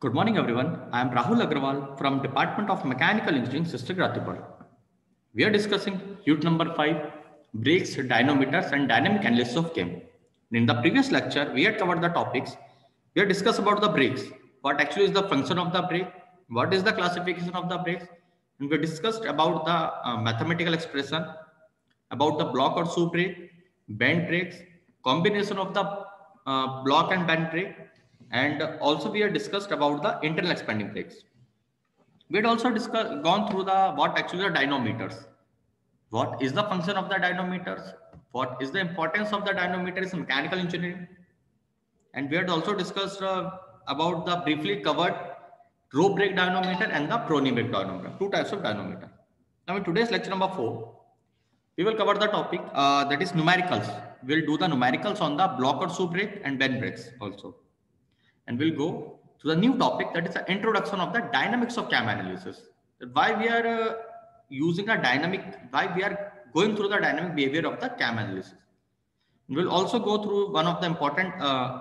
Good morning, everyone. I am Rahul Agrawal from Department of Mechanical Engineering, Sister Gratipur. We are discussing unit number 5, brakes, dynamometers, and dynamic analysis of chem. In the previous lecture, we had covered the topics. We had discussed about the brakes, what actually is the function of the brake, what is the classification of the brakes, and we discussed about the mathematical expression, about the block or shoe brake, bend brakes, combination of the block and bend brake, and also we have discussed about the internal expanding brakes. We had also gone through the what actually are dynamometers. What is the function of the dynamometers? What is the importance of the dynamometers in mechanical engineering? And we had also discussed about the briefly covered rope brake dynamometer and the Prony brake dynamometer, two types of dynamometer. Now in today's lecture number 4, we will cover the topic that is numericals. We'll do the numericals on the block or shoe brake and bend brakes also. And we'll go to the new topic, that is the introduction of the dynamics of cam analysis. Why we are using a dynamic, why we are going through the dynamic behavior of the cam analysis. We'll also go through one of the important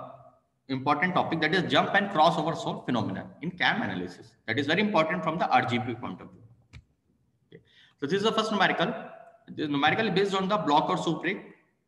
topic, that is jump and crossover solve phenomenon in cam analysis. That is very important from the RGB point of view. Okay. So this is the first numerical. This numerical is based on the block or shoe brake.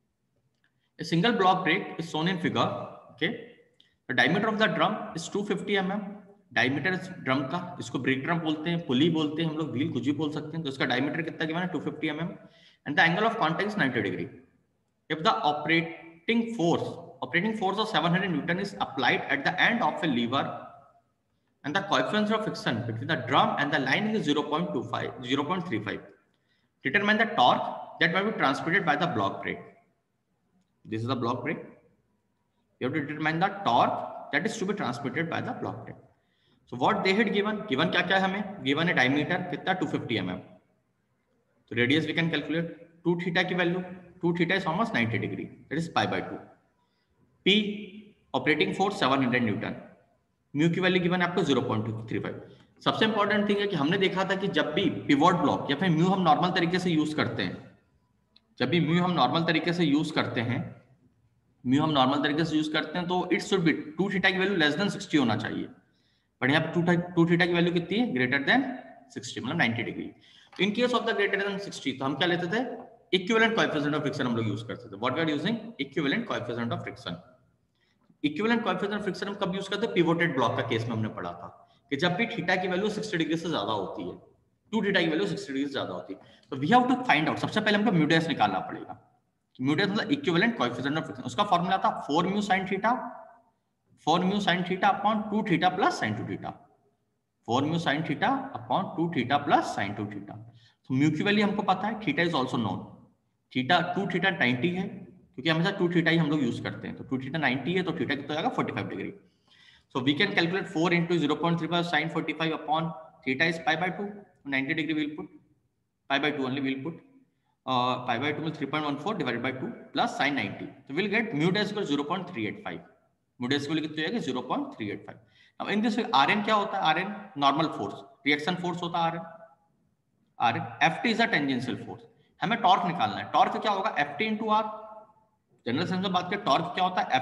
A single block brake is shown in figure. Okay. The diameter of the drum is 250 mm. Diameter is drum का, इसको break drum बोलते हैं, पुली बोलते हैं, हम लोग wheel कुछ भी बोल सकते हैं. तो इसका डायमीटर कितना गिवन है 250 mm and the angle of contact is 90 degree. If the operating force of 700 Newton is applied at the end of a lever and the coefficient of friction between the drum and the lining is 0.35, determine the torque that might be transmitted by the block brake. This is the block brake. You have to determine the torque that is to be transmitted by the block brake. So what they had given क्या क्या है हमें, given a diameter कितना 250 mm. So radius we can calculate 2 theta की value, 2 theta is almost 90 degree, that is pi by 2. P operating force 700 Newton. Mu की वैल्यू given है आपको 0.235. सबसे इंपॉर्टेंट थिंग है कि हमने देखा था कि जब भी पिवोट ब्लॉक या फिर म्यू हम नॉर्मल तरीके से यूज करते हैं, जब भी म्यू हम नॉर्मल तरीके से यूज करते हैं तो इट शुड बी 2 थीटा की वैल्यू लेस देन 60 होना चाहिए. बट यहाँ पे 2 थीटा की वैल्यू कितनी है, ग्रेटर देन 60, मतलब 90 degree. In case of the greater than 60 तो हम क्या लेते थे, इक्विवेलेंट कोएफिशिएंट ऑफ फ्रिक्शन हम लोग यूज करते थे. What we are using, equivalent coefficient of friction. Equivalent coefficient of friction हम कब यूज करते हैं, पिवोटेड ब्लॉक का केस में हमने पढ़ा था कि जब भी थीटा की वैल्यू 60 डिग्री से ज्यादा होती है, 2 थीटा की वैल्यू 60 डिग्री से ज्यादा होती है, तो we have to find out, सबसे पहले हमको म्यू डैश निकालना पड़ेगा. म्यू डैश मतलब इक्विवेलेंट कोएफिशिएंट ऑफ फ्रिक्शन. उसका फार्मूला था 4 mu sin theta upon 2 theta plus sin 2 theta. 4 mu sin theta upon 2 theta plus sin 2 theta. तो म्यू की वैल्यू हमको पता है, theta is also known. Theta 2 theta 90 है, क्योंकि हमेशा 2 थीटा ही हम लोग यूज करते हैं. तो 2 थीटा 90 है, तो थीटा कितना जाएगा 45 degree. So we can calculate 4 into 0.35 sin 45 upon theta is pi by 2. 90 degree will put pi by 2 only will put pi by 2 में 3.14 divided by 2 plus sin 90. तो we'll get mu dash equals 0.385. mu dash की value कितनी आएगी 0.385. अब in this Rn क्या होता है, Rn normal force, reaction force होता है Rn. Ft is a tangential force. हमें टॉर्क निकालना है. टॉर्क क्या होगा, Ft into R. General sense में बात करें, टॉर्क क्या होता है,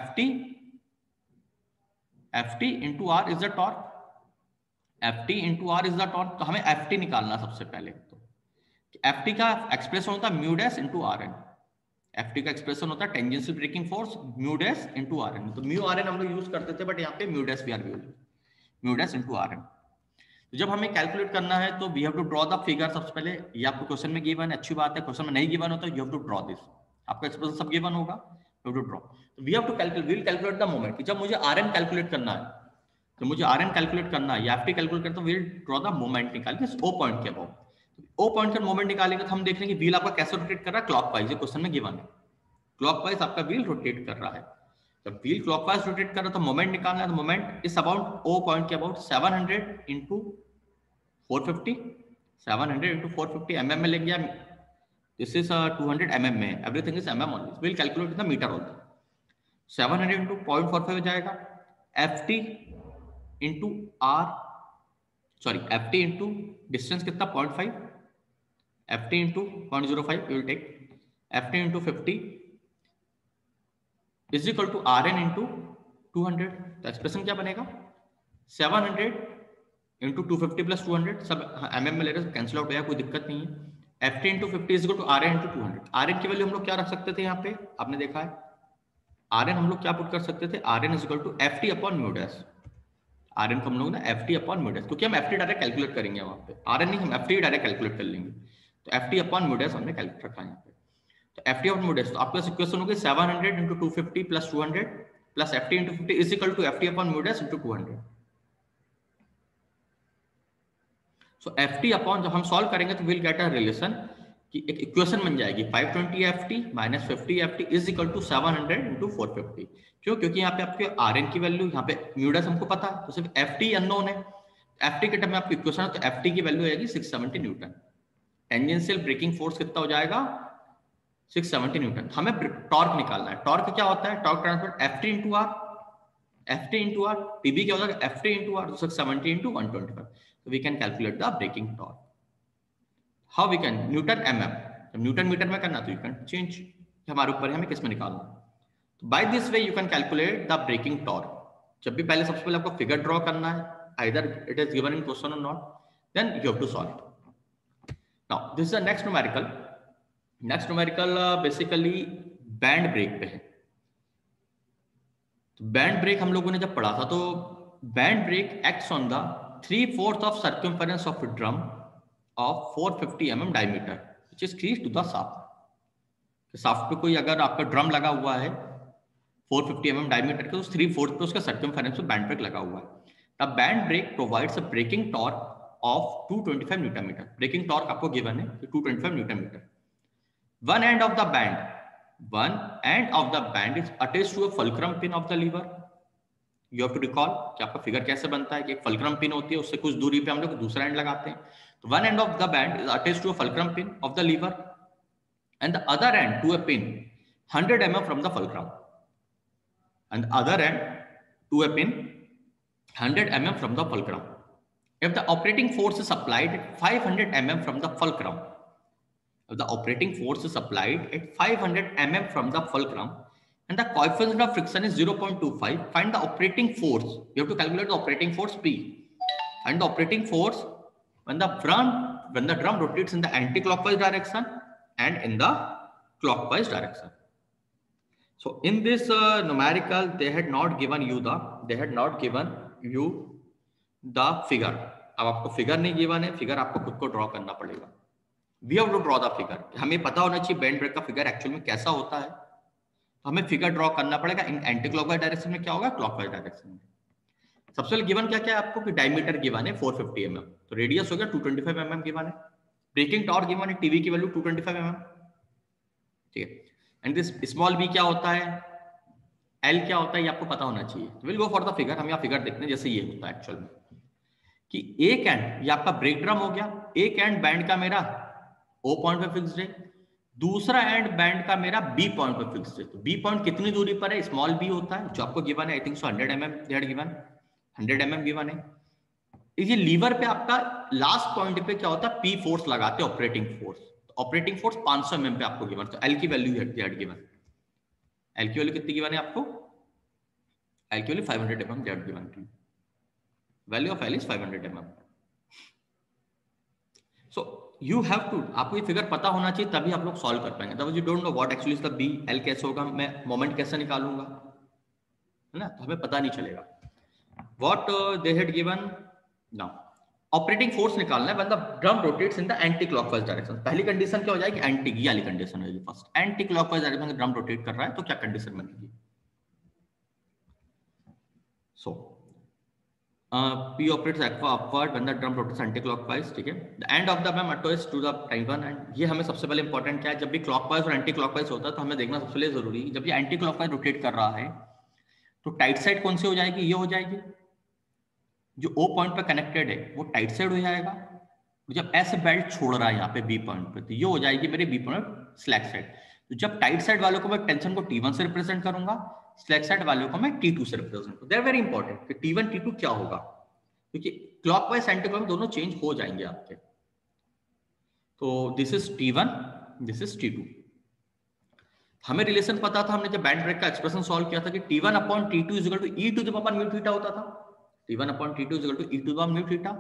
Ft into R is the torque. Ft into R is the torque. तो हमें Ft निकालना सबसे पहले. Ft का एक्सप्रेशन होता है mu dash into Rn. Ft का एक्सप्रेशन होता है tangential braking force mu dash into Rn. तो म्यू Rn हम लोग यूज करते थे, बट यहाँ पे म्यू डैश भी are use, mu dash into Rn. तो जब हमें कैलकुलेट करना है तो we have to draw the figure. सबसे पहले ये आपको क्वेश्चन में गिवन है, अच्छी बात है. क्वेश्चन में नहीं गिवन होता, you have to draw this. आपका एक्सप्रेशन सब गिवन होगा, यू हैव टू ड्रॉ. तो we have to calculate, we will calculate the moment. कि जब मुझे Rn कैलकुलेट करना है, तो मुझे Rn कैलकुलेट करना है या Ft कैलकुलेट करना, तो we will draw the moment निकाल के O पॉइंट के अबाउट. ओ पॉइंट का मोमेंट निकालेंगे तो हम देख लेंगे व्हील आपका कैसे रोटेट कर रहा है, क्लॉकवाइज. ये क्वेश्चन में गिवन है, क्लॉकवाइज आपका व्हील रोटेट कर रहा है. जब व्हील क्लॉकवाइज रोटेट कर रहा है तो मोमेंट निकालना है. तो मोमेंट इस अबाउट ओ पॉइंट के अबाउट 700 into 450, 700 into 450 mm में लेंगे. दिस इज 200 mm में, everything is mm only. Will calculate the metre also. 700 into 0.45 हो जाएगा. Ft into R, sorry Ft into distance कितना 0.5, Ft into 0.05, we will take Ft into 50 is equal to Rn into 200. तो expression क्या बनेगा, 700 into 250 plus 200, सब mm में ले रहे हैं, कैंसिल आउट हो गया, कोई दिक्कत नहीं है। ft into 50 is equal to Rn into 200। Rn की वैल्यू हम लोग क्या रख सकते थे यहाँ पे, आपने देखा है Rn हम लोग क्या पुट कर सकते थे, Rn is equal to ft upon mu dash. Rn को हम लोग ना ft अपॉन म्यू डैश, क्योंकि हम ft डायरेक्ट कैलकुलेट करेंगे वहाँ पे, Rn नहीं, हम ft डायरेक्ट कैलकुलेट कर लेंगे, तो ft अपॉन म्यू डैश हमने कैलकुलेट रखा है यहाँ पे। तो ft अपॉन म्यू डैश, तो आपके पास इक्वेशन होगी 700 into 250 plus 200 plus ft into 50 is equal to ft upon mu dash into 200। So ft upon, जब हम सॉल्व करेंगे तो विल गेट अ रिलेशन कि एक इक्वेशन बन जाएगी 520 ft minus 50 ft is equal to 700 into 450। क्यों, क्योंकि यहाँ पे आपके Rn की वैल्यू, यहाँ पे म्यू डैश हमको पता है, तो सिर्फ ft अननोन है, ft के टर्म में आपकी इक्वेशन है, तो ft की वैल्यू आएगी 670 न्यूटन। टेंजेंशियल ब्रेकिंग फोर्स कितना हो जाएगा, 670 न्यूटन। हमें टॉर्क निकालना है, टॉर्क क्या होता है, torque transfer ft into R, ft into r, pb क्या होता है ft into r, so 70 into 125, so we can calculate the braking torque. How we can, newton mm, जब न्यूटन मीटर में करना तो you can change, हमारे ऊपर है हमें किस में निकालना। तो by this way you can calculate the braking torque। जब भी पहले, सबसे पहले आपको फिगर ड्रॉ करना है, either it is given in question or not, then you have to solve it. Now this is the next numerical. Next numerical basically band brake पे है। बैंड ब्रेक हम लोगों ने जब पढ़ा था, तो band brake acts on the 3/4 of circumference of drum of 450 mm diameter which is crease to the shaft. Shaft पे कोई अगर आपका ड्रम लगा हुआ है 450 mm डायमीटर के, तो 3/4 पे उसका सर्कमफेरेंस पे बैंड ब्रेक लगा हुआ है। The band brake provides a braking torque of 225 newton metre. Braking torque आपको गिवन है 225 newton metre. One end of the band, one end of the band is attached to a fulcrum pin of the lever. You have to recall कि आपका figure कैसे बनता है कि एक fulcrum pin होती है, उससे कुछ दूरी पे हम लोग दूसरा एंड लगाते हैं। तो one end of the band is attached to a fulcrum pin of the lever and the other end to a pin 100 mm from the fulcrum, and the other end to a pin 100 mm from the fulcrum. If the operating force is applied at 500 mm from the fulcrum, if the operating force is applied at 500 mm from the fulcrum and the coefficient of friction is 0.25, find the operating force. You have to calculate the operating force P. Find the operating force when the drum rotates in the anti-clockwise direction and in the clockwise direction. So in this numerical, they had not given you the figure. अब आपको figure नहीं given है, figure आपको खुद को draw करना पड़ेगा। We have to draw the figure. हमें पता होना चाहिए बैंड ब्रेक का फिगर एक्चुअल में कैसा होता है, तो हमें फिगर ड्रॉ करना पड़ेगा। इन एंटी क्लॉकवाइज डायरेक्शन में क्या होगा, क्लॉकवाइज डायरेक्शन में। सबसे पहले गिवन क्या क्या है आपको कि डायमीटर गिवन है 450 mm, तो रेडियस हो गया 225 mm गिवन है। ब्रेकिंग टॉर्क गिवन है, टीवी की वैल्यू 225 mm, ठीक है। एंड दिस स्मॉल बी क्या होता है, एल क्या होता है, ये आपको पता होना चाहिए। तो will go for the figure. हम यहाँ फिगर देखते हैं जैसे ये होता है एक्चुअल में कि एक एंड, ये आपका ब्रेक ड्रम हो गया, एक एंड बैंड का मेरा O पॉइंट पे फिक्स्ड है, दूसरा एंड बैंड का मेरा B पॉइंट पे फिक्स्ड है। तो B पॉइंट कितनी दूरी पर है, स्मॉल b होता है, जो आपको गिवन है I think so 100 mm, that given 100 mm given है। ये लीवर पे आपका लास्ट पॉइंट पे क्या होता है, P फोर्स लगाते हैं, ऑपरेटिंग फोर्स। तो ऑपरेटिंग फोर्स 500 mm पे आपको गिवन, तो L की वैल्यू है दैट गिवन। L की वैल्यू कितनी गिवन है आपको, L की value 500 mm that given. Value of L is 500 mm। So you have to, आपको ये फिगर पता होना चाहिए, तभी आप लोग सॉल्व कर पाएंगे। तब you don't know what actually is the B, L कैसे होगा, मैं मोमेंट कैसे निकालूंगा, है ना, तो हमें पता नहीं चलेगा। What they had given now, operating force निकालना है when the drum rotates in the anti clockwise direction. पहली कंडीशन क्या हो जाएगी, एंटी की वाली कंडीशन होगी फर्स्ट। एंटी क्लॉकवाइज डायरेक्शन में ड्रम रोटेट कर रहा है तो क्या कंडीशन बनेगी, सो P operates upward when the drum rotates anti-clockwise, ठीक है। The end of the beam attaches to the driven, and ये हमें सबसे पहले इंपॉर्टेंट क्या है, जब भी क्लॉकवाइज और एंटी क्लॉकवाइज होता है तो हमें देखना सबसे पहले जरूरी है, जब ये एंटी क्लॉकवाइज रोटेट कर रहा है तो टाइट साइड कौन सी हो जाएगी, ये हो जाएगी, जो O पॉइंट पे कनेक्टेड है वो टाइट साइड हो जाएगा। जब ऐसे बेल्ट छोड़ रहा है यहाँ पे B पॉइंट पे, तो ये हो जाएगी मेरे B पॉइंट स्लैक साइड। तो जब टाइट साइड वालों को मैं टेंशन को T1 से रिप्रेजेंट करूंगा, स्लैक साइड वालों को मैं T2 से रिप्रेजेंट करूंगा। दैट वेरी इंपॉर्टेंट कि T1 T2 क्या होगा, क्योंकि क्लॉकवाइज एंटी क्लॉकवाइज दोनों चेंज हो जाएंगे आपके। तो this is T1, this is T2। हमें रिलेशन पता था, हमने जब बैंड ब्रेक का एक्सप्रेशन सॉल्व किया था कि T1 upon T2 is equal to E to the power mu theta होता था। T1 upon T2 is equal to e to the power mu theta।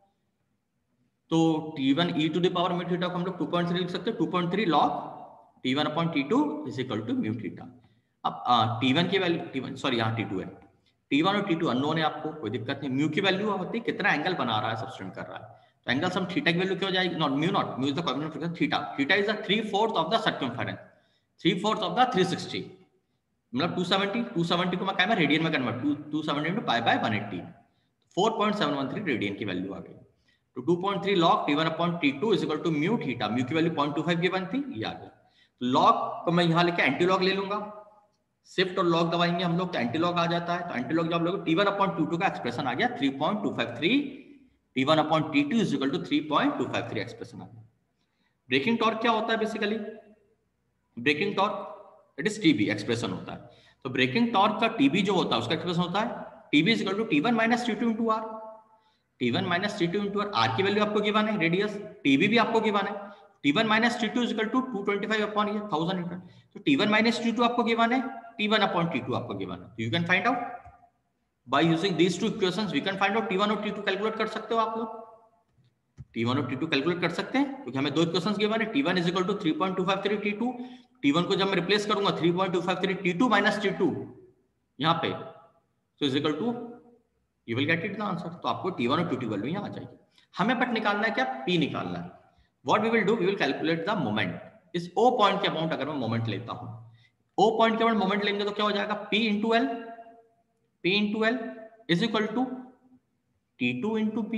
तो T1 e to the power mu theta को हम लोग 2.3 लिख सकते हैं, 2.3 log T1 upon T2 is equal to mu theta। अब T1 की वैल्यू, T1 सॉरी यहाँ T2 है, T1 और T2 अननोन है, आपको कोई दिक्कत नहीं। म्यू की वैल्यू होती है कितना एंगल बना रहा है, सब्सटेंड कर रहा है, तो एंगल सम थीटा की वैल्यू क्या हो जाएगी, not mu is the coefficient of friction theta, theta is the 3/4 of the circumference, 3/4 of the 360, मतलब 270 को मैं क्या रेडियन में convert, 270 into pi by 180, 4.713 radian की वैल्यू आ गई। तो 2.3 log T1 upon T2 is equal to mu theta, mu की वैल्यू 0.25 गिवन थी, ये आ गया। तो log को मैं यहाँ लेके एंटी लॉग ले लूंगा, शिफ्ट और लॉग दबाएंगे हम लोग तो एंटी लॉग आ जाता है, तो एंटी लॉग जब लोग T1 upon T2 का एक्सप्रेशन आ गया 3.253, T1 upon T2 is equal to 3.253 expression आ गया। ब्रेकिंग टॉर्क क्या होता है, basically braking torque it is TB expression होता है। तो ब्रेकिंग टॉर्क का TB जो होता है उसका एक्सप्रेशन होता है TB is equal to T1 minus T2 into R, T1 minus T2 into R, R की वैल्यू आपको गिवन है, रेडियस TB भी आपको गिवन है, T1 minus T2 is equal to 225 upon 1000 metre, तो T1 minus T2 आपको given है, T1 upon T2 आपको गिवन है, you can find out by using these two equations, we can find out T1 और T2 calculate कर सकते हो आप लोग, T1 और T2 कैलकुलेट कर सकते हैं क्योंकि हमें दो इक्वेशंस गिवन है, T1 is equal to 3.253 T2, T1 को जब मैं रिप्लेस करूंगा 3.253 T2 minus T2 यहाँ पे, so is equal to you will get it the answer, तो आपको T1 और T2 वैल्यू यहाँ आ जाएगी। हमें बट निकालना है क्या, P निकालना है। What we will do, we will calculate the moment, इस O पॉइंट के अमाउंट अगर मैं मोमेंट लेता हूं, O पॉइंट के अमाउंट मोमेंट लेंगे तो क्या हो जाएगा, P into L, P into L is equal to T2 into P,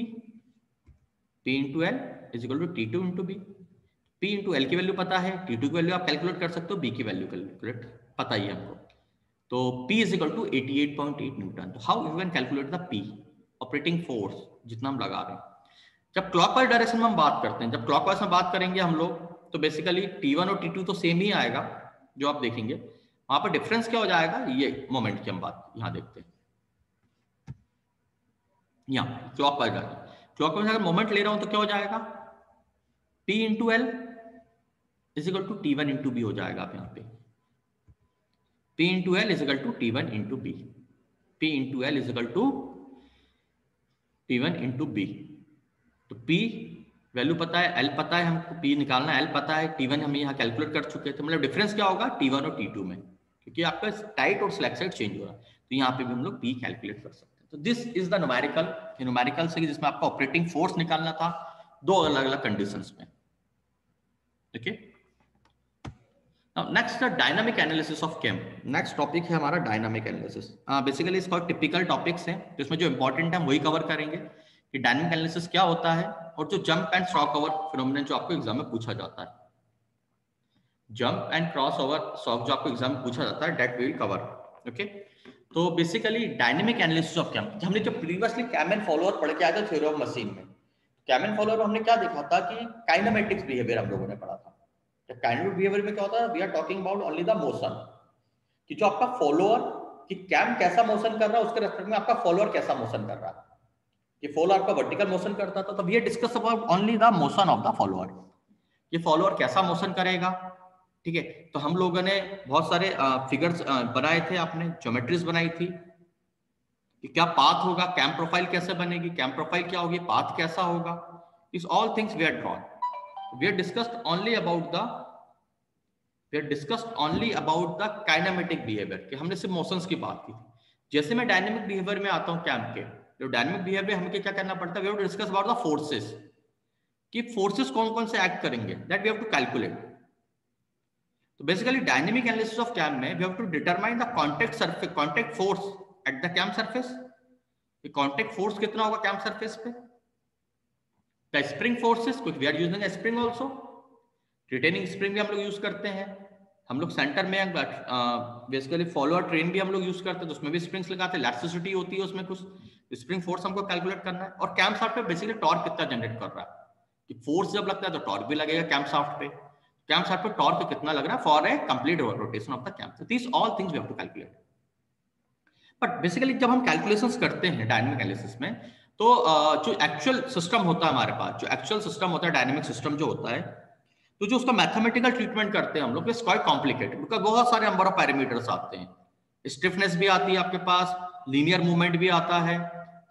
P into L is equal to T2 into B, P into L की वैल्यू पता है, T2 की वैल्यू आप कैलकुलेट कर सकते हो, B की वैल्यू कैलकुलेट पता ही है हमको, तो P is equal to 88.8 newton. तो how you can calculate the P, operating force जितना हम लगा रहे हैं। जब क्लॉकवाइज डायरेक्शन में हम बात करते हैं, जब क्लॉकवाइज में बात करेंगे हम लोग, तो बेसिकली T1 और T2 तो सेम ही आएगा जो आप देखेंगे, वहां पर डिफरेंस क्या हो जाएगा, ये मोमेंट की हम बात यहां देखते हैं, यहाँ क्लॉकवाइज अगर मोमेंट ले रहा हूं तो क्या हो जाएगा, P into L is equal to T1 into B हो जाएगा, आप यहाँ पे P into L is equal to T1 into B, P into L is equal to T1 into B, तो P वैल्यू पता है, L पता है हमको, P निकालना है, L पता है, T1 हम यहाँ कैलकुलेट कर चुके थे, मतलब डिफरेंस क्या होगा T1 और T2 में, क्योंकि आपका टाइट और स्लैक साइड चेंज हो रहा है, तो यहाँ पे भी हम लोग P कैलकुलेट कर सकते हैं। तो दिस इज द न्यूमेरिकल से जिसमें आपका ऑपरेटिंग फोर्स निकालना था दो अलग अलग कंडीशंस में। Okay, now next dynamic analysis of cam, next topic है हमारा डायनामिक एनालिसिस। बेसिकली इसका टिपिकल टॉपिक्स हैं, तो इसमें जो इंपॉर्टेंट है हम वही कवर करेंगे कि डायनामिक एनालिसिस क्या होता है, और जो jump and cross over phenomenon जो आपको एग्जाम में पूछा जाता है, जंप एंड क्रॉस ओवर जो आपको एग्जाम में पूछा जाता है, that we will cover. Okay, तो basically dynamic analysis of cam, हमने जो प्रीवियसली कैम एंड फॉलोअर पढ़ के आए थे थ्योरी ऑफ मशीन में, कैम एंड फॉलोअर हमने क्या देखा था कि काइनेमेटिक्स बिहेवियर हम लोगों ने पढ़ा था। तो काइनेमेटिक बिहेवियर में क्या होता है, we are talking about only the motion, कि जो आपका फॉलोअर कि कैम कैसा मोशन कर रहा है उसके रेस्पेक्ट में आपका फॉलोअर कैसा मोशन कर रहा है, कि फॉलोअर आपका वर्टिकल मोशन करता था, तो we discuss about only the motion of the follower, ये फॉलोअर कैसा मोशन करेगा। ठीक है, तो हम लोगों ने बहुत सारे फिगर्स बनाए थे, आपने ज्योमेट्रीज बनाई थी कि क्या पाथ होगा, कैम प्रोफाइल कैसे बनेगी, कैम प्रोफाइल क्या होगी, पाथ कैसा होगा, इस all things we are drawn, we are discussed only about the kinematic behaviour, कि हमने सिर्फ मोशंस की बात की। जैसे मैं डायनेमिक बिहेवियर में आता हूँ कैम के, तो डायनामिक बिहेवियर हमें क्या करना पड़ता है, we have to discuss about the forces, कि फोर्सेस कौन कौन से एक्ट करेंगे, that we have to calculate. तो basically dynamic analysis of cam में we have to determine the contact force at the cam surface, कि कांटेक्ट फोर्स कितना होगा कैम सरफेस पे, द स्प्रिंग फोर्सेस, क्योंकि we are using a spring also, retaining spring भी हम लोग use करते हैं, हम लोग सेंटर में बेसिकली फॉलोअर ट्रेन भी हम लोग यूज करते हैं, तो उसमें भी स्प्रिंग्स लगाते हैं, इलास्टिसिटी होती है उसमें कुछ, स्प्रिंग फोर्स हमको कैलकुलेट करना है। और कैम शाफ्ट पे बेसिकली टॉर्क कितना जनरेट कर रहा है, कि फोर्स जब लगता है तो टॉर्क भी लगेगा कैम शाफ्ट पे, कैम शाफ्ट पे टॉर्क कितना लग रहा है for a complete rotation of the cam, so these all things we have to calculate। But basically जब हम कैलकुलेशंस करते हैं डायनामिक एनालिसिस में, तो जो एक्चुअल सिस्टम होता है हमारे पास, जो एक्चुअल सिस्टम होता है डायनामिक सिस्टम जो होता है, तो जो उसका मैथमेटिकल ट्रीटमेंट करते हैं हम लोग, इट्स क्वाइट कॉम्प्लिकेटेड, बिकॉज़ बहुत सारे नंबर ऑफ पैरामीटर्स आते हैं, स्टिफनेस भी आती है आपके पास, लीनियर मूवमेंट भी आता है,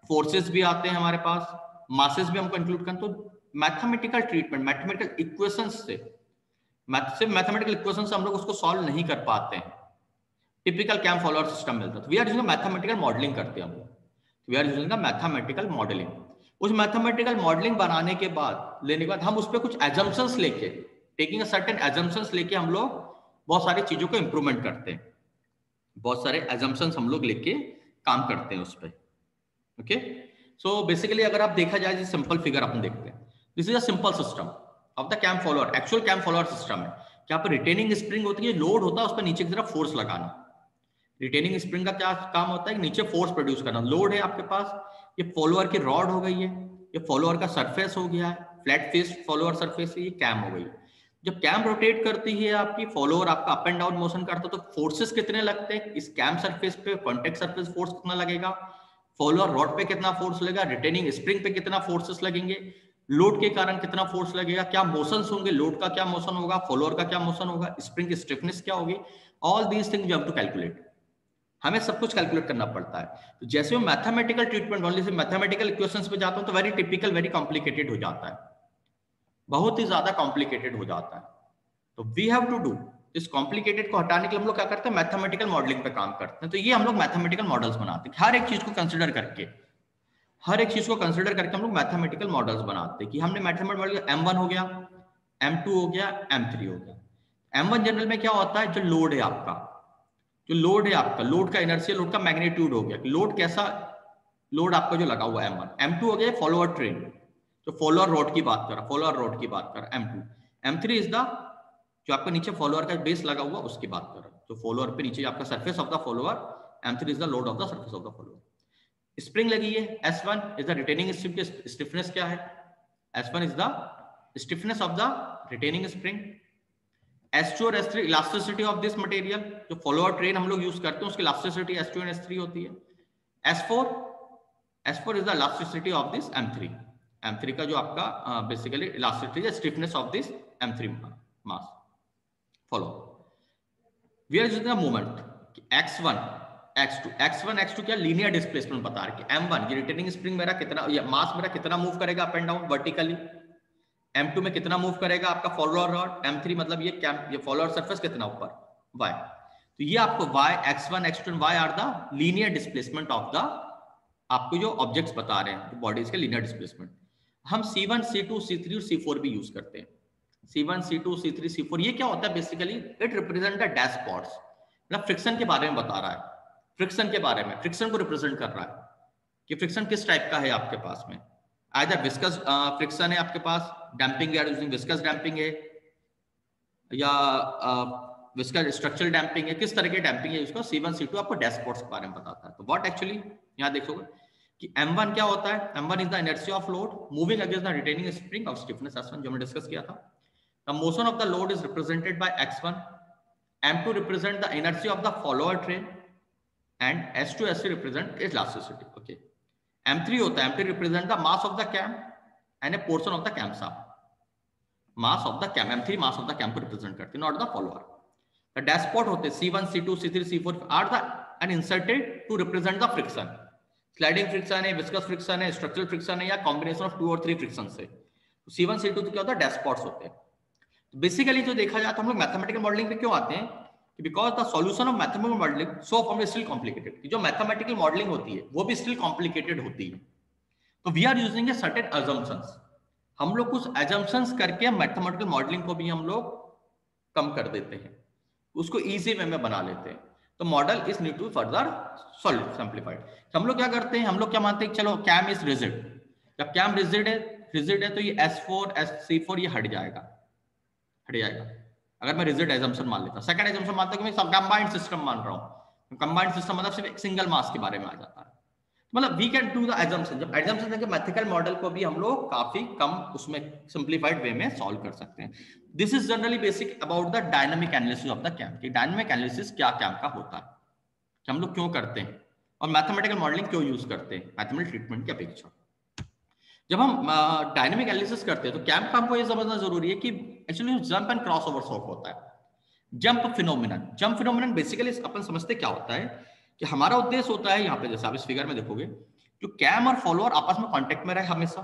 फोर्सेस भी आते हैं हमारे पास, मासेस भी हमको इंक्लूड करें। तो मैथमेटिकल ट्रीटमेंट, मैथमेटिकल इक्वेशंस से, सिर्फ मैथमेटिकल इक्वेशन से हम लोग उसको सॉल्व नहीं कर पाते हैं, टिपिकल कैम फॉलोअर सिस्टम मिलता है। तो we are using mathematical modelling करते हैं हम लोग, we are using mathematical modelling. उस मैथमेटिकल मॉडलिंग बनाने के बाद, लेने के बाद हम उस पर कुछ एजम्पशंस लेके, टेकिंग अ सर्टेन एजम्पशंस लेके हम लोग बहुत सारी चीजों को इंप्रूवमेंट करते हैं, बहुत सारे एजम्पशंस हम लोग लेके काम करते हैं उस पर। ओके, सो बेसिकली अगर आप देखा जाए, सिंपल फिगर अपन देखते हैं, this is a simple system of the cam follower, actual cam follower system है। क्या पर रिटेनिंग स्प्रिंग होती है, लोड होता है उस पर नीचे की तरफ फोर्स लगाना। रिटेनिंग स्प्रिंग का क्या काम होता है, नीचे फोर्स प्रोड्यूस करना। लोड है आपके पास, ये फॉलोअर की रॉड हो गई है, ये फॉलोअर का सरफेस हो गया है, फ्लैट फेस फॉलोअर सरफेस है, ये कैम हो गई। जब कैम रोटेट करती है आपकी, फॉलोअर आपका अप एंड डाउन मोशन करता है, तो फोर्सेस कितने लगते हैं इस कैम सरफेस पे, कॉन्टेक्ट सरफेस फोर्स कितना लगेगा, फॉलोअर रॉड पे कितना फोर्स लगेगा, रिटेनिंग स्प्रिंग पे कितना फोर्सेस लगेंगे, लोड के कारण कितना फोर्स लगेगा, क्या मोशंस होंगे, लोड का क्या मोशन होगा, फॉलोअर का क्या मोशन होगा, स्प्रिंग की स्टिफनेस क्या होगी, all these things you have to calculate. हमें सब कुछ कैलकुलेट करना पड़ता है। तो जैसे मैं मैथमेटिकल ट्रीटमेंट ओनली से मैथमेटिकल इक्वेशंस पे जाता हूं, तो वेरी टिपिकल, वेरी कॉम्प्लिकेटेड हो जाता है, बहुत ही ज्यादा कॉम्प्लिकेटेड हो जाता है। तो वी हैव टू डू इस कॉम्प्लिकेटेड को हटाने के लिए हम लोग क्या करते हैं, मैथमेटिकल मॉडलिंग पे काम करते हैं। तो ये हम लोग मैथमेटिकल मॉडल्स बनाते हैं, हर एक चीज को कंसिडर करके, हर एक चीज को कंसिडर करके हम लोग मैथमेटिकल मॉडल्स बनाते हैं। कि हमने मैथमेटिकल मॉडल M1 हो गया, M2 हो गया, M3 हो गया। M1 जनरल में क्या होता है, जो लोड है आपका, जो लोड है आपका, लोड का इनर्शियल, लोड का मैग्नीट्यूड हो गया, लोड कैसा, लोड आपका जो लगा हुआ है M1। M2 हो गया फॉलोअर ट्रेन, जो फॉलोअर रोड की बात कर रहा, फॉलोअर रोड की बात कर रहा M2। M3 इज द, जो आपका नीचे फॉलोअर का बेस लगा हुआ उसकी बात कर रहा है, जो फॉलोअर पे नीचे आपका surface of the follower. M3 is the load of the surface of the follower. Spring लगी है, S1 is the retaining spring, stiffness क्या है, S1 is the stiffness of the retaining spring. S2 और S3 elasticity of this material, जो follower train हम लोग use करते हैं उसकी इलास्टिसिटी S2 और S3 होती है। S4 is the elasticity of this M3, M3 का जो आपका basically elasticity, stiffness of this M3 mass follow. We are using the moment X1 X2, X1 X2 क्या लीनियर डिस्प्लेसमेंट बता रहे कि M1 ये रिटेनिंग स्प्रिंग मेरा कितना, या मास मेरा कितना मूव करेगा up and down vertically, M2 में कितना मूव करेगा आपका फॉलोअर रॉड, M3 मतलब ये फॉलोअर सरफेस कितना ऊपर, Y। तो ये आपको Y, X1 X2 and Y are the linear displacement of the, आपको जो ऑब्जेक्ट्स बता रहे हैं बॉडीज के लीनियर डिस्प्लेसमेंट। हम C1 C2 C3 और C4 भी यूज करते हैं। C1 C2 C3 C4 ये क्या होता है, basically it represent the dash spots, मतलब फ्रिक्शन के बारे में बता रहा है, फ्रिक्शन के बारे में, फ्रिक्शन को रिप्रेजेंट कर रहा है कि फ्रिक्शन किस टाइप का है आपके पास में। आइदर विस्कस फ्रिक्शन है आपके पास, डैम्पिंग या यूजिंग विस्कस डैम्पिंग है, या विस्कस स्ट्रक्चरल डैम्पिंग है, किस तरह की डैम्पिंग है उसका। C1 C2 आपको डैश स्पॉट्स के बारे में बताता है। तो व्हाट एक्चुअली यहाँ देखोगे कि M1 क्या होता है, M1 is the inertia of load moving against the retaining spring of stiffness S1, जो हमने डिस्कस किया था। The motion of the load is represented by X1, M2 represent the inertia of the follower train, and S2 S3 represent elasticity. Okay, M3 होता है, M3 represent the mass of the cam and a portion of the cam shaft, mass of the cam, M3 mass of the cam को represent करते हैं, not the follower. The dash spot होते हैं C1 C2 C3 C4 are the and inserted to represent the friction, sliding friction है, viscous friction है, structural friction है, या combination of 2 और 3 फ्रिक्शन से। C1 C2 तो क्या होता है, डैश स्पॉट्स होते हैं। तो बेसिकली जो देखा जाए तो हम लोग मैथमेटिकल मॉडलिंग पे क्यों आते हैं, because the solution of mathematical modelling so for still complicated, जो मैथमेटिकल मॉडलिंग होती है वो भी स्टिल कॉम्प्लिकेटेड होती है। तो we are using a certain assumptions, हम लोग कुछ अजम्पशंस करके मैथमेटिकल मॉडलिंग को भी हम लोग कम कर देते हैं, उसको इजी वे में बना लेते हैं। तो model is need to further solve simplified. हम लोग क्या करते हैं, हम लोग क्या मानते हैं, चलो कैम इज रिजिड, जब कैम रिजिड है तो ये S4 C4 ये हट जाएगा। अगर मैं रिजिड एजम्पशन मान लेता, सेकंड एजम्पशन मानता हूं कि मैं कंबाइंड सिस्टम मान रहा हूं, कंबाइंड सिस्टम मतलब सिर्फ एक सिंगल मास के बारे में आ जाता है। मतलब we can do the assumption, जब एजम्पशन है कि मैथमेटिकल मॉडल को भी हम लोग काफी कम उसमें सिंप्लीफाइड वे में सॉल्व कर सकते हैं। This is generally basic about the dynamic analysis of the cam, कि डायनामिक एनालिसिस क्या कैम का होता है, कि हम लोग क्यों करते हैं और मैथमेटिकल मॉडलिंग क्यों यूज करते हैं मैथमेटिकल ट्रीटमेंट की अपेक्षा। जब हम डायनामिक एनालिसिस करते हैं तो कैम का हमको ये समझना जरूरी है कि actually jump and cross over shock होता है, जंप फिनोमिनन बेसिकली अपन समझते क्या होता है कि हमारा उद्देश्य होता है, यहाँ पे जैसे आप इस फिगर में देखोगे जो कैम और फॉलोअर आपस में कांटेक्ट में रहे हमेशा,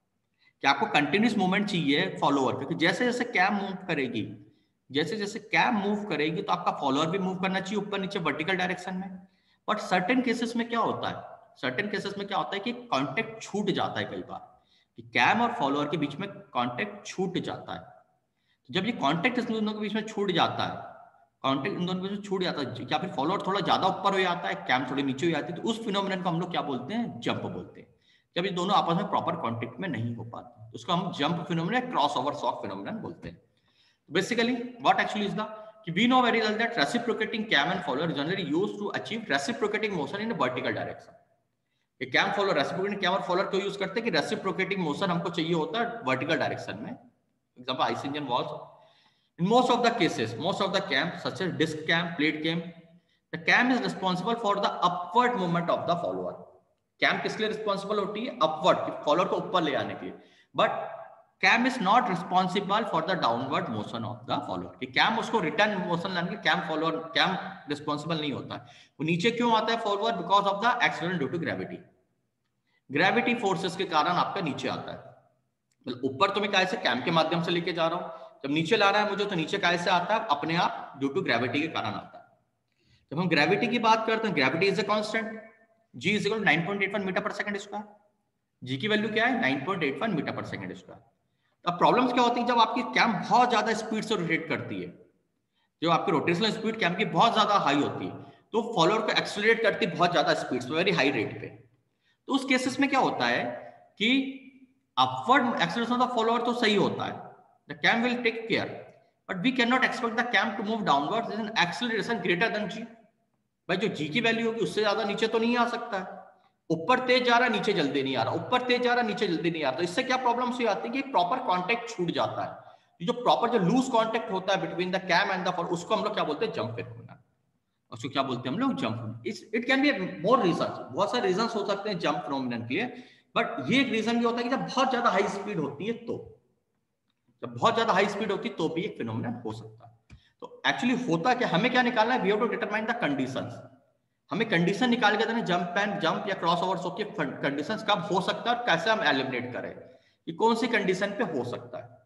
कि आपको कंटिन्यूस मूवमेंट चाहिए फॉलोअर, क्योंकि जैसे जैसे कैम मूव करेगी, जैसे जैसे कैम मूव करेगी तो आपका फॉलोअर भी मूव करना चाहिए ऊपर नीचे वर्टिकल डायरेक्शन में। बट सर्टेन केसेस में क्या होता है, सर्टेन केसेस में क्या होता है कि कांटेक्ट छूट जाता है कई बार, कि कैम और फॉलोअर के बीच में कांटेक्ट छूट जाता है। तो जब ये कांटेक्ट इन दोनों के बीच में छूट जाता है, कांटेक्ट इन दोनों के बीच में छूट जाता है, या फिर फॉलोअर थोड़ा ज्यादा ऊपर हो जाता है, कैम थोड़ी नीचे हो जाती है, तो उस फिनोमिनन को हम लोग क्या बोलते हैं, जंप बोलते हैं। जब ये दोनों आपस में प्रॉपर कांटेक्ट में नहीं हो पाते तो उसको हम jump phenomenon, cross over shock phenomenon बोलते हैं। Basically what actually is the, कि we know very well that reciprocating cam and follower generally used to achieve reciprocating motion in a vertical direction. ये कैम फॉलोअर, रेसिप्रोकेटिंग कैम और follower क्यों use करते हैं, कि reciprocating motion हमको चाहिए होता है वर्टिकल डायरेक्शन में। Example IC engine valves, in most of the cases, most of the cam such as disc cam, plate cam, the cam is responsible for the upward movement of the follower. Cam किस लिए responsible होती है, upward, follower को ऊपर ले आने के लिए। But cam is not responsible for the downward motion of the follower, कि कैम उसको रिटर्न मोशन लाने के, कैम फॉलोअर, कैम रिस्पॉन्सिबल नहीं होता है। वो नीचे क्यों आता है follower, because of the acceleration due to gravity, gravity forces के कारण आपका नीचे आता है। मतलब ऊपर तो मैं कैसे कैम के माध्यम से लेके जा रहा हूं, जब नीचे ला रहा है मुझे तो नीचे कैसे आता है, अपने आप ड्यू टू ग्रेविटी के कारण आता है। जब हम ग्रेविटी की बात करते हैं, gravity is a constant, g is equal to 9.81 metre पर सेकंड स्क्वायर। जी की वैल्यू क्या है, 9.81 मीटर पर सेकंड स्क्वायर। अब प्रॉब्लम्स क्या होती है, जब आपकी कैम बहुत ज्यादा स्पीड से रोटेट करती है, जो आपकी रोटेशनल स्पीड कैम की बहुत ज्यादा हाई होती है, तो फॉलोअर को एक्सेलरेट करती है बहुत ज्यादा स्पीड से, वेरी हाई रेट पे। तो उस केसेस में क्या होता है कि upward acceleration of the follower तो सही होता है, the cam will take care, but we can not expect the cam to move downwards in acceleration greater than g। भाई जो g की वैल्यू होगी उससे ज्यादा नीचे तो नहीं आ सकता है, ऊपर तेज जा रहा है नीचे जल्दी नहीं आ रहा, ऊपर तेज जा रहा है नीचे जल्दी नहीं आ रहा। तो इससे क्या प्रॉब्लम से आती है कि प्रॉपर कांटेक्ट छूट जाता है। जो प्रॉपर जो लूज कांटेक्ट होता है between the cam and the follower, उसको हम लोग क्या बोलते हैं, जंप फिनोमेनन। उसको क्या बोलते हैं हम लोग, jump. It can be more reasons, बहुत सारे रीजंस हो सकते हैं जंप फिनोमेनन के लिए, बट ये एक रीजन भी होता है कि जब बहुत ज्यादा हाई स्पीड होती है, तो जब बहुत ज्यादा हाई स्पीड होती है तो भी एक फिनोमेनन हो सकता है। तो एक्चुअली होता क्या, हमें क्या निकालना है, we have to determine the conditions. हमें कंडीशन निकाल के देना, जंप एंड जंप या क्रॉस ओवर शॉक के कंडीशंस कब हो सकता है और कैसे हम एलिमिनेट करें, कि कौन सी कंडीशन पे हो सकता है।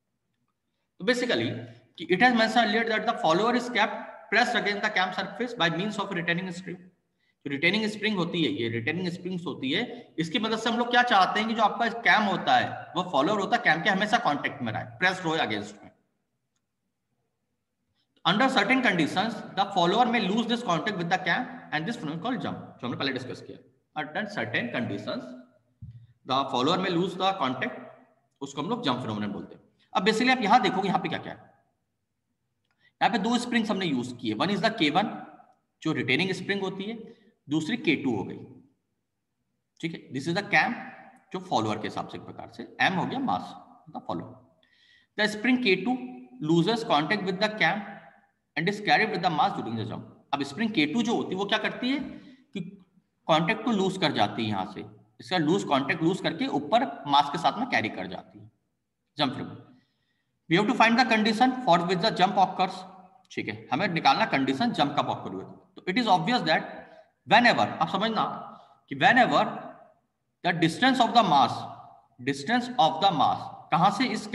तो बेसिकली कि it has mentioned earlier that the follower is kept pressed against the cam surface by means of retaining spring. जो रिटेनिंग स्प्रिंग होती है, ये रिटेनिंग स्प्रिंग्स होती है, इसकी मदद से हम लोग क्या चाहते हैं कि जो आपका कैम होता है, वो फॉलोअर होता है, कैम के हमेशा कांटेक्ट में रहे, प्रेस्ड हो अगेंस्ट में। Under certain conditions, the follower may lose this contact with the cam, and this phenomenon called jump, जो हमने पहले डिस्कस किया। Under certain conditions, the follower may lose the contact, उसको हम लोग जंप फिनोमेनन बोलते हैं। अब बेसिकली आप यहां देखोगे, यहाँ पे क्या क्या है, यहाँ पे दो स्प्रिंग्स हमने यूज किए। वन इज द K1 जो रिटेनिंग स्प्रिंग होती है, दूसरी K2 हो गई, ठीक है। दिस इज द कैम जो फॉलोअर के हिसाब से, एक प्रकार से M हो गया mass the follower. The spring K2 loses contact with the cam and is carried with the mass during the jump. अब स्प्रिंग K2 जो होती है वो क्या करती है कि कांटेक्ट को लूज कर जाती है, यहां से इसका लूज कांटेक्ट लूज करके ऊपर मास के साथ में कैरी कर जाती है jump flow. We have to find the condition for which the jump occurs, ठीक है, हमें निकालना कंडीशन जंप कब ऑकर हुआ। तो it is obvious that whenever, आप समझना कि whenever the distance of the mass, distance of the mass कहां से, इस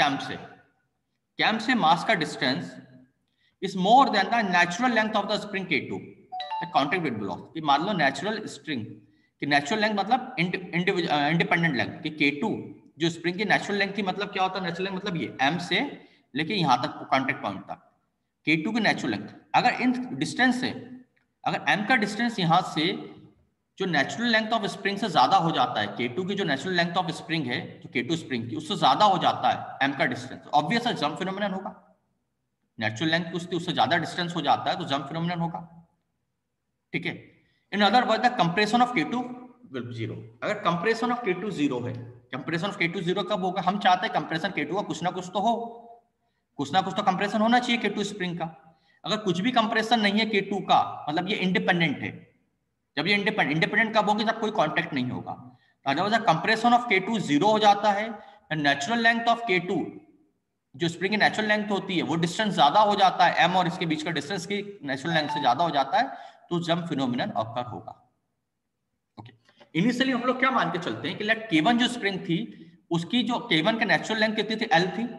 कैंप से मास का distance is more than the natural length of the spring K2, the contact with belongs। कि मान लो नेचुरल स्प्रिंग की नेचुरल लेंथ मतलब इंडिपेंडेंट लेंथ, कि K2 जो स्प्रिंग की नेचुरल लेंथ थी, मतलब क्या होता है नेचुरल लेंथ, मतलब ये M से लेके यहां तक कांटेक्ट पॉइंट तक K2 की नेचुरल लेंथ, अगर इन डिस्टेंस से, अगर M का डिस्टेंस यहां से जो नेचुरल लेंथ ऑफ स्प्रिंग से ज्यादा हो जाता है, K2 की जो नेचुरल लेंथ ऑफ स्प्रिंग है, जो K2 स्प्रिंग की उससे ज्यादा हो जाता है M का डिस्टेंस, ऑब्वियस है जंप फिनोमेनन होगा। नेचुरल लेंथ उससे ज्यादा डिस्टेंस हो जाता है तो जंप फिनोमेनन होगा, ठीक है। In other word the compression of K2 will be 0। अगर कंप्रेशन ऑफ K2 0 है, कंप्रेशन ऑफ K2 0 कब होगा, हम चाहते हैं कंप्रेशन K2 का कुछ ना कुछ तो हो, कुछ ना कुछ तो कंप्रेशन होना चाहिए K2 स्प्रिंग का। अगर कुछ भी कंप्रेशन नहीं है K2 का, मतलब ये इंडिपेंडेंट है। जब ये इंडिपेंडेंट कब होगी, जब कोई कांटेक्ट नहीं होगा। अदरवाइज कंप्रेशन ऑफ K2 0 हो जाता है, नेचुरल लेंथ ऑफ K2 जो स्प्रिंग की नेचुरल लेंथ होती है वो डिस्टेंस ज्यादा हो जाता है, M और इसके बीच का डिस्टेंस की नेचुरल लेंथ से ज्यादा हो जाता है, तो जंप फिनोमेनन ऑकर होगा। ओके, इनिशियली हम लोग क्या मान के चलते हैं कि लेट K1 जो स्प्रिंग थी उसकी जो K1 की नेचुरल लेंथ कितनी थी, L थी।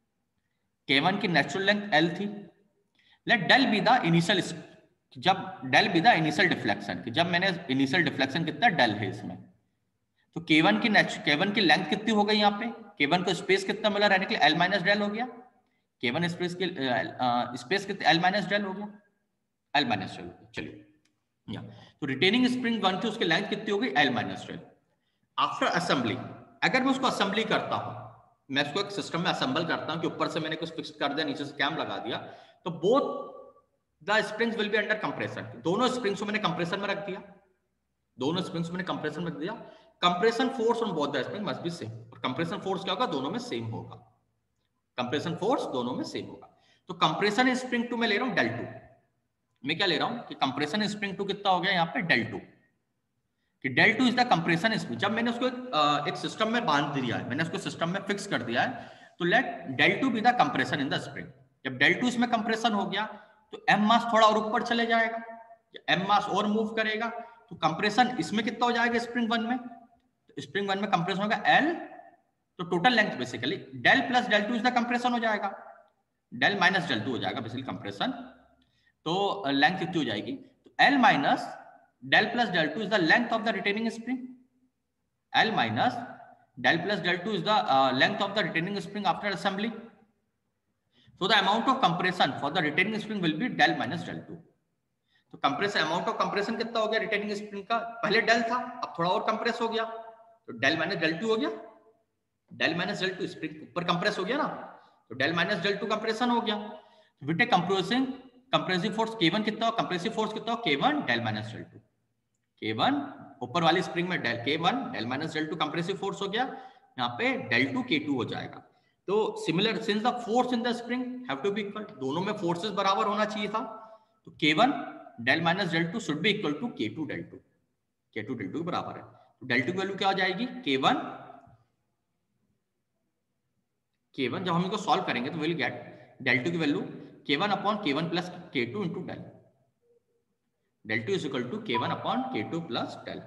K1 की नेचुरल लेंथ L थी। Let del be the initial, जब del be the initial deflection, कि जब मैंने इनिशियल डिफ्लेक्शन कितना डेल है इसमें, तो K1 की लेंथ कितनी हो गई यहाँ पे, K1 को स्पेस कितना मिला रहने के लिए, L माइनस डेल हो गया। K1 स्पेस के स्पेस कितने, L माइनस डेल हो गया, L माइनस डेल। चलिए तो रिटेनिंग स्प्रिंग 1 थी, उसकी लेंथ कितनी हो गई, L minus del. After assembly, अगर मैं उसको असेंबली करता हूं, मैं इसको एक सिस्टम में असेंबल करता हूं कि ऊपर से मैंने कुछ फिक्स कर दिया, नीचे से कैम लगा दिया, तो both the springs will be under compression. दोनों स्प्रिंग्स को मैंने कंप्रेशन में रख दिया, दोनों स्प्रिंग्स मैंने कंप्रेशन में रख दिया। Compression force on both the spring must be same, और कंप्रेशन फोर्स क्या होगा, दोनों में सेम होगा। कंप्रेशन फोर्स दोनों में सेम होगा। तो कंप्रेशन स्प्रिंग 2 में ले रहा हूं डेल 2, मैं क्या ले रहा हूं कि कंप्रेशन स्प्रिंग 2 कितना हो गया यहाँ पे, डेल 2, कि del 2 is the compression spring. जब मैंने उसको एक सिस्टम में बांध दिया है, मैंने उसको सिस्टम में फिक्स कर दिया है, तो let del 2 be the compression in the spring. जब डेल 2 इसमें कंप्रेशन हो गया तो एम मास थोड़ा और ऊपर चले जाएगा, एम मास और मूव करेगा, तो कंप्रेशन इसमें कितना हो जाएगा स्प्रिंग 1 में, तो स्प्रिंग 1 में कंप्रेशन होगा एल, तो total length basically del plus del 2 is the compression हो जाएगा, डेल माइनस डेल 2 हो जाएगा बेसिकली कंप्रेशन। तो लेंथ कितनी हो जाएगी, तो L minus del plus del 2 is the length of the retaining spring. L minus del plus del 2 is the length of the retaining spring after assembly. So the amount of compression for the retaining spring will be del minus del 2. तो compression, amount of compression कितना हो गया retaining spring का, पहले del था अब थोड़ा और कंप्रेस हो गया, तो डेल माइनस डेल 2 हो गया, डेल माइनस डेल 2 स्प्रिंग ऊपर कंप्रेस हो गया ना, तो डेल माइनस डेल 2 कंप्रेशन हो गया। With A compressive force K1 कितना हो, कंप्रेसिव फोर्स कितना हो, K1 del minus del 2, K1 ऊपर वाली स्प्रिंग में del K1 del minus del 2 compressive force हो गया, यहाँ पे डेल 2 K2 हो जाएगा। तो similar since the force in the spring have to be equal, दोनों में फोर्सेस बराबर होना चाहिए था, तो K1 del minus del 2 should be equal to K2 del 2, K2 del 2 के बराबर है। तो डेल 2 की वैल्यू क्या हो जाएगी, K1 जब हम इनको सॉल्व करेंगे तो विल गेट डेल 2 की value K1 upon K1 plus K2 into del, del 2 is equal to K1 upon K2 plus del.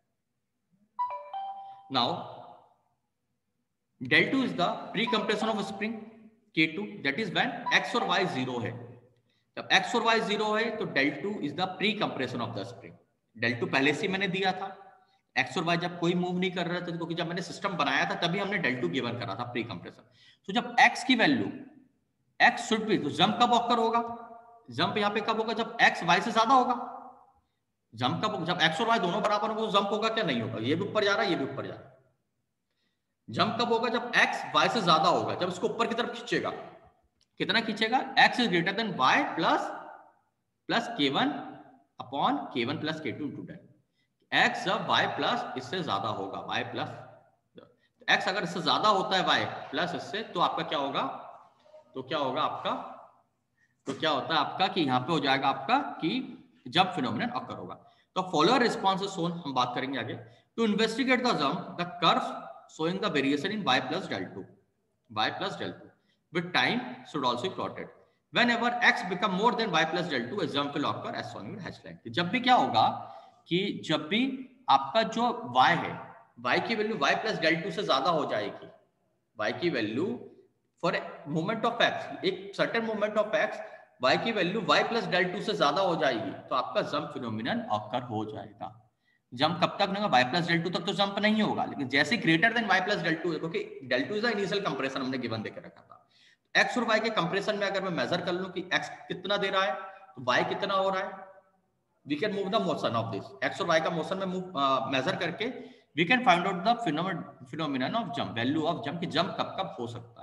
Now, del 2 is the pre-compression of spring K2, that is when x और y 0 है। जब x और y 0 है तो del 2 is the pre-compression of the spring. del 2 पहले से मैंने दिया था, x और y जब कोई मूव नहीं कर रहा था, क्योंकि जब मैंने सिस्टम बनाया था तभी हमने del 2 गिवन करा था प्री-कंप्रेशन। तो जब x की वैल्यू x शुड बी, तो जंप कब ऑकर होगा, जंप यहाँ पे कब होगा, जब x y से ज्यादा होगा। जंप कब, जब x और y दोनों बराबर होगा तो जंप होगा क्या, नहीं होगा, ये भी ऊपर जा रहा है ये भी ऊपर जा रहा है। जंप कब होगा, जब x y से ज्यादा होगा, जब इसको ऊपर की तरफ खींचेगा, कितना खींचेगा, x is greater than y plus K1 upon K1 plus K2 into del. x जब y प्लस इससे ज्यादा होगा, y प्लस x अगर इससे ज्यादा होता है y प्लस इससे, तो आपका क्या होगा, तो क्या होगा आपका, तो क्या होता है आपका कि यहाँ पे हो जाएगा आपका कि जंप फिनोमिनन ऑकर होगा। तो फॉलोअर रिस्पॉन्स इज शोन, हम बात करेंगे आगे। To investigate the jump, the curve showing the variation in y plus del 2 with time should also be plotted. Whenever x become more than y plus del 2, a jump will occur as shown in hatch line. जब भी क्या होगा कि जब भी आपका जो y है, y की वैल्यू y plus del 2 से ज्यादा हो जाएगी, y की value for moment of x, एक certain moment of x y की वैल्यू y plus del 2 से ज्यादा हो जाएगी, तो आपका जंप फिनोमिनन ऑकर हो जाएगा। जंप कब तक नहीं होगा, y प्लस डेल 2 तक तो जंप नहीं होगा, लेकिन जैसे greater than y plus del 2, क्योंकि del 2 is the initial compression हमने गिवन देकर रखा था। x और y के कंप्रेशन में अगर मैं मेजर कर लूं कि x कितना दे रहा है तो y कितना हो रहा है, we can move the motion of this, x और y का मोशन में मेजर करके we can find out the phenomenon of jump, value of jump, कि जंप कब कब हो सकता है।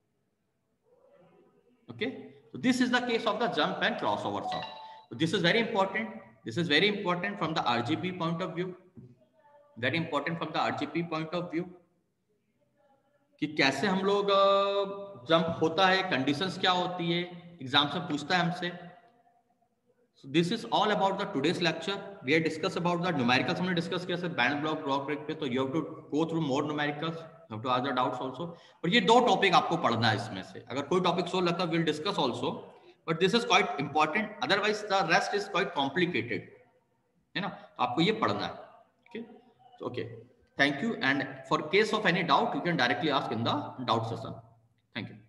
Okay, so this is the case of the jump and crossover shot. So this is very important. This is very important from the RGP point of view. Very important from the RGP point of view. कि कैसे हम लोग jump होता है, conditions क्या होती है, exam से पूछता है हमसे। So this is all about the today's lecture. We have discussed about the numericals, हमने डिस्कस किया sir band block block brake पे, तो you have to go through more numericals. You have to ask the doubts also. और ये दो topic आपको पढ़ना है इसमें से, अगर कोई टॉपिक सोल्व लगता है we'll discuss also, but this is quite important. Otherwise the rest is quite complicated, है ना, तो आपको ये पढ़ना है। Okay, Okay. Thank you. And for case of any doubt, you can directly ask in the doubt session. Thank you.